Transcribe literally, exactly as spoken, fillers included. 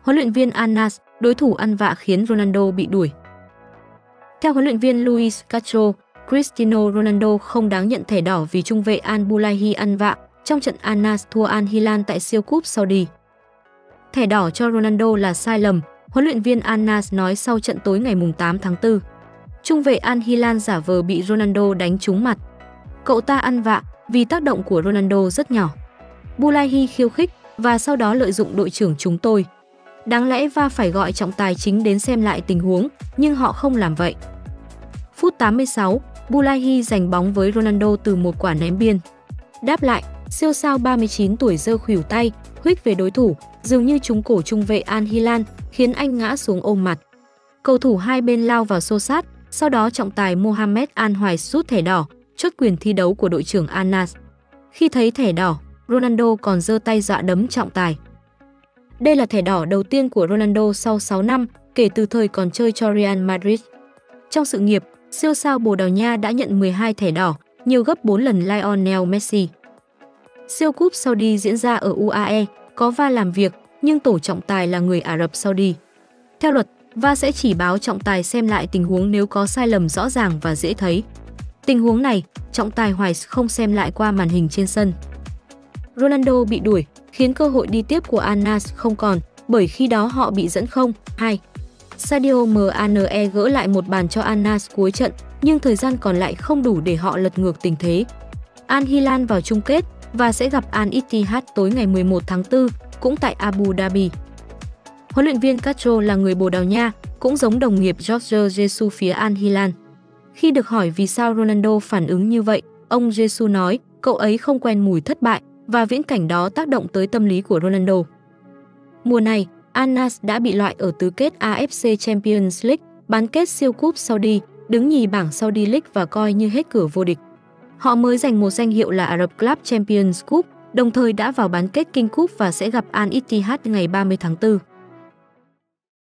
Huấn luyện viên Al-Nassr, đối thủ ăn vạ khiến Ronaldo bị đuổi. Theo huấn luyện viên Luis Castro, Cristiano Ronaldo không đáng nhận thẻ đỏ vì trung vệ Al Boulahi ăn vạ trong trận Al-Nassr thua Al Hilal tại siêu cúp Saudi. Thẻ đỏ cho Ronaldo là sai lầm, huấn luyện viên Al-Nassr nói sau trận tối ngày tám tháng tư. Trung vệ Al Hilal giả vờ bị Ronaldo đánh trúng mặt. Cậu ta ăn vạ vì tác động của Ronaldo rất nhỏ. Boulahi khiêu khích và sau đó lợi dụng đội trưởng chúng tôi. Đáng lẽ vê a rờ phải gọi trọng tài chính đến xem lại tình huống, nhưng họ không làm vậy. Phút tám mươi sáu, Boulahi giành bóng với Ronaldo từ một quả ném biên. Đáp lại, siêu sao ba mươi chín tuổi giơ khuỷu tay, huých về đối thủ, dường như trúng cổ trung vệ Al Hilal, khiến anh ngã xuống ôm mặt. Cầu thủ hai bên lao vào xô xát, sau đó trọng tài Mohamed Al-Hoais rút thẻ đỏ, chốt quyền thi đấu của đội trưởng Al-Nassr. Khi thấy thẻ đỏ, Ronaldo còn giơ tay dọa đấm trọng tài. Đây là thẻ đỏ đầu tiên của Ronaldo sau sáu năm, kể từ thời còn chơi cho Real Madrid. Trong sự nghiệp, siêu sao Bồ Đào Nha đã nhận mười hai thẻ đỏ, nhiều gấp bốn lần Lionel Messi. Siêu cúp Saudi diễn ra ở u a e, có vê a rờ làm việc, nhưng tổ trọng tài là người Ả Rập Saudi. Theo luật, vê a rờ sẽ chỉ báo trọng tài xem lại tình huống nếu có sai lầm rõ ràng và dễ thấy. Tình huống này, trọng tài Hoais không xem lại qua màn hình trên sân. Ronaldo bị đuổi, khiến cơ hội đi tiếp của Al-Nassr không còn, bởi khi đó họ bị dẫn không hai. Sadio Mane gỡ lại một bàn cho Al-Nassr cuối trận, nhưng thời gian còn lại không đủ để họ lật ngược tình thế. Al Hilal vào chung kết và sẽ gặp Al Ittihad tối ngày mười một tháng tư, cũng tại Abu Dhabi. Huấn luyện viên Castro là người Bồ Đào Nha, cũng giống đồng nghiệp Jorge Jesus phía Al Hilal. Khi được hỏi vì sao Ronaldo phản ứng như vậy, ông Jesus nói cậu ấy không quen mùi thất bại và viễn cảnh đó tác động tới tâm lý của Ronaldo. Mùa này, Al-Nassr đã bị loại ở tứ kết a ép xê Champions League, bán kết siêu cúp Saudi, đứng nhì bảng Saudi League và coi như hết cửa vô địch. Họ mới giành một danh hiệu là Arab Club Champions Cup, đồng thời đã vào bán kết King Cup và sẽ gặp Al Ittihad ngày ba mươi tháng tư.